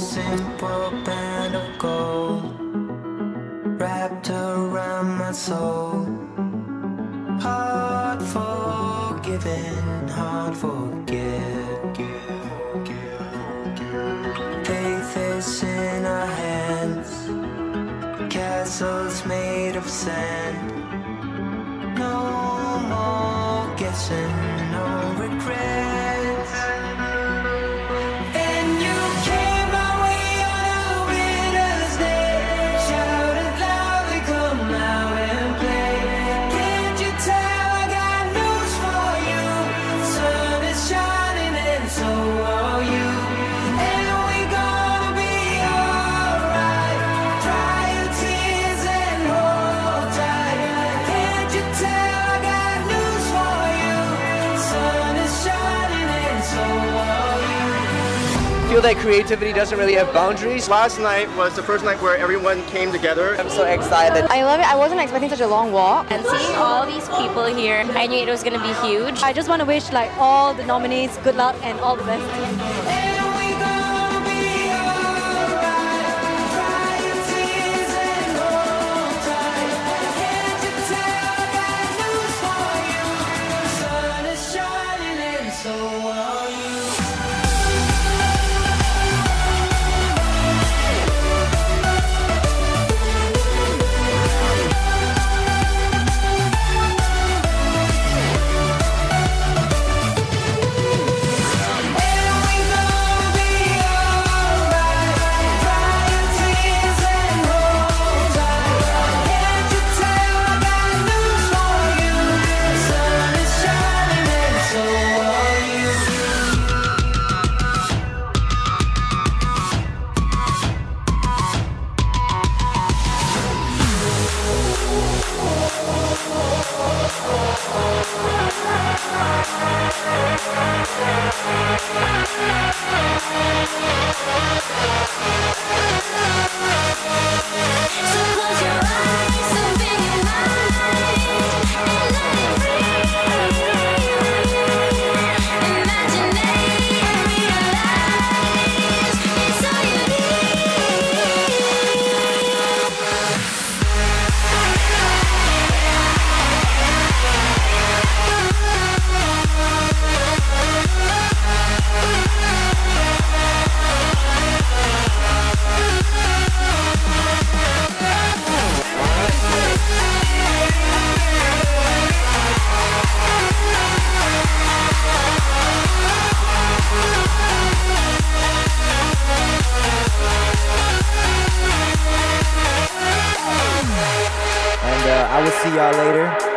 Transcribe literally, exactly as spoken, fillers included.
simple band of gold wrapped around my soul. Hard forgiven, hard forget. Faith is in our hands, castles made of sand. No more guessing, no regrets. And you came my way on a winter's day, shouted loudly, come out and play. Can't you tell I got news for you? Sun is shining and so are you. And we gonna be alright. Dry your tears and hold tight. Can't you tell I got news for you? Sun is shining and so are you. I feel that creativity doesn't really have boundaries. Last night was the first night where everyone came together. I'm so excited. I love it. I wasn't expecting such a long walk. And seeing all these people here, I knew it was going to be huge. I just want to wish like all the nominees good luck and all the best. And we gonna be alright. Dry your tears and hold tight. Can't you tell I got news for you? Sun is shining and so are you. And uh, I will see y'all later.